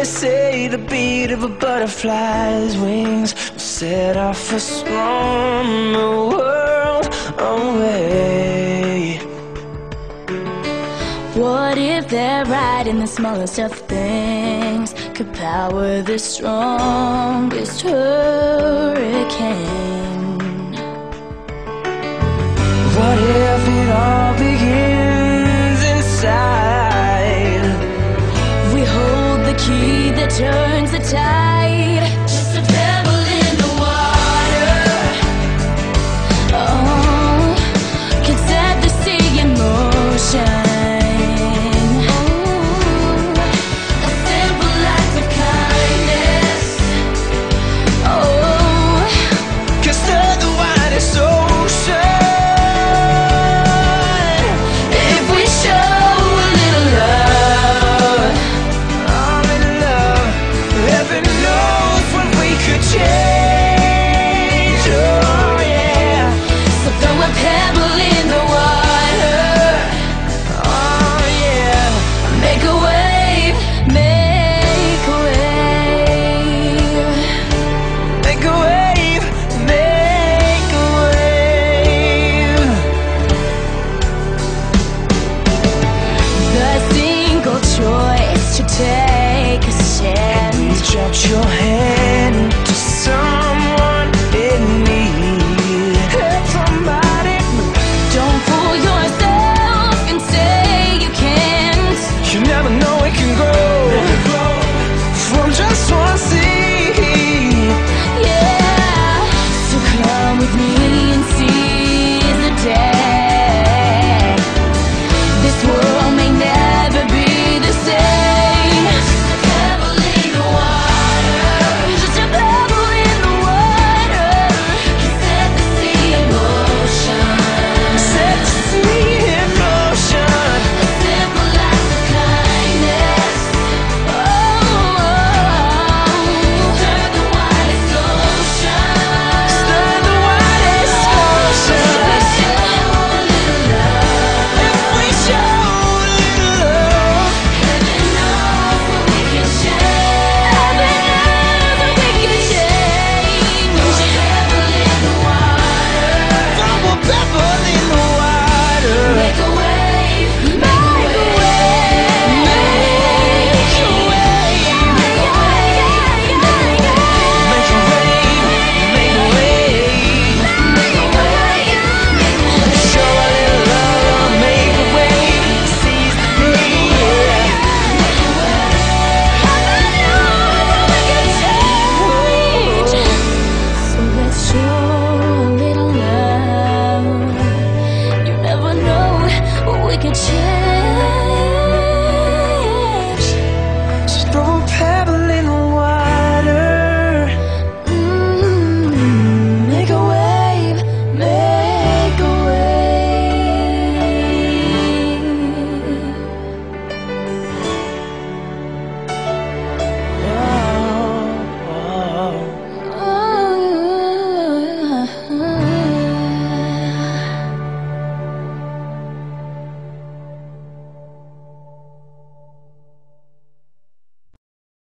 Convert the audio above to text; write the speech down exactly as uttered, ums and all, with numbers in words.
They say the beat of a butterfly's wings will set off us from the world away. What if they're right and the smallest of things could power the strongest hurricane? What if it all begins inside? We hold the key that turns the tide. Just a pebble in the water, oh, can set the sea in motion. A simple act of kindness, oh, can stir the widest ocean. If we show a little love, oh, little love, heaven knows what we could change. Oh yeah. so throw a pebble in the water. Oh yeah. Make a wave, make a wave. Make a wave, make a wave. The single choice to take a stand. Reach out your hand to someone in need. Help somebody. Don't fool yourself and say you can't. You never know, it can grow.